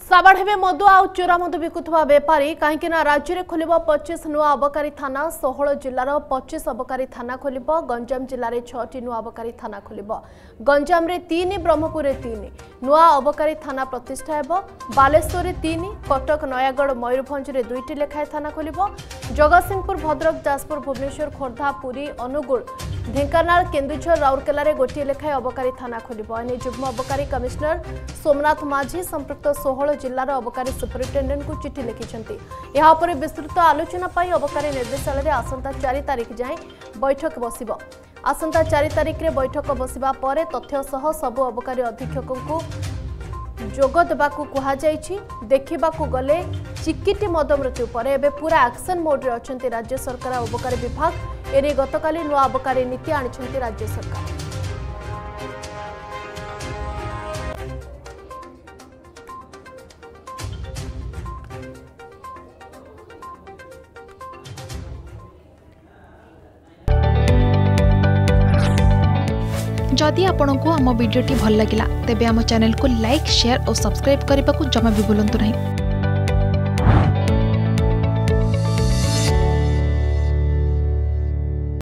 साबाढ़े मधु आ चोरा मधु बिकुवा बेपारी कहीं राज्य में खोल 25 नुआ अबकारी थाना 16 जिलार 25 अबकारी थाना खोल गंजाम जिले में 6टी नुआ अबकारी थाना खोल गंजाम में 3 ब्रह्मपुर में 3 नुआ अबकारी थाना प्रतिष्ठा हो बालेश्वर में 3 कटक नयागढ़ मयूरभंज में 2टी लेखाएं थाना खोल जगतसिंहपुर भद्रक जाजपुर भुवनेश्वर खोर्धा पुरी अनुगुल ढेंकानाल केन्दुझर राउरकेला में 1 लेखाएं अबकारी थाना खोल जुग्म अबकारी कमिश्नर सोमनाथ माझी संपृक्त 16 जिलार अबकारी सुपरिटेडेंट को चिठी लिखिं यापर विस्तृत आलोचना पर अबकारी निर्देशालय आसंता 4 तारिख जाए बैठक बसिब आसंता 4 तारिख में बैठक बसिबा पर तथ्य सह सबु अबकारी अधीक्षक को जोग देबाकू कुहाଯାଇଛି देखिबाकू गले चिकिटी मद मृत्यु पर एबे पूरा एक्शन मोड रे अछंती राज्य सरकार अबकारी विभाग एने गतकाली नुआ अबकारी नीति आनिछंती राज्य सरकार। जदि आपंक आम भिडी भल लगा तेब आम चैनल को लाइक शेयर और सब्सक्राइब करने को जमा भी भूलु नहीं।